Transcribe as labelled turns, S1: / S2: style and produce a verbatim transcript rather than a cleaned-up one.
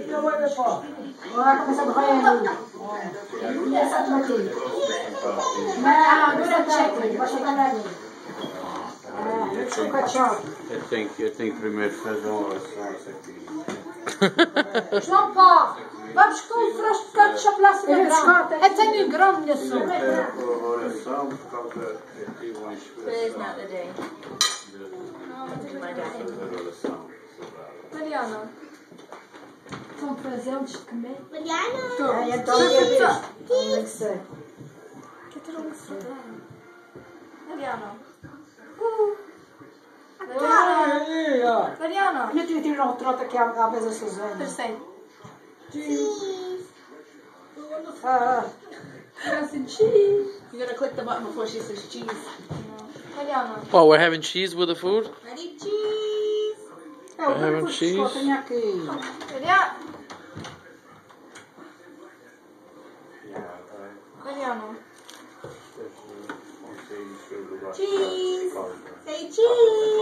S1: Agora começa a correr ali. Começa a bater. Não, não é cheque, vai chegar ali. Com ketchup.
S2: Eu tenho, eu tenho que primeiro fazer uma oração aqui.
S1: Não pode. Vai buscar um frasco de ketchup lá acima grande. Eu tenho um grande, minha sogra.
S2: A oração por causa que eu tive uma inspiração.
S3: Not the day.
S2: Fazer oração.
S3: Mariana.
S1: Vão trazer-los de comer.
S3: Mariana.
S1: É, então eu tem que ser.
S3: Que ter um sobrado. Mariana.
S1: Mariana.
S3: Mariana.
S1: Eu tive tirar um trote aqui à vez a Suzana.
S3: Terceiro.
S1: Ah,
S3: Cheese. You gotta click the button before she says cheese. Mariana.
S4: Oh, we're having cheese with the food?
S3: Ready? Cheese.
S1: é o
S4: Having
S1: que
S4: cheese.
S1: eu tenho aqui.
S3: Mariana. Mariana.
S2: Cheese.
S3: Cheese. Say cheese.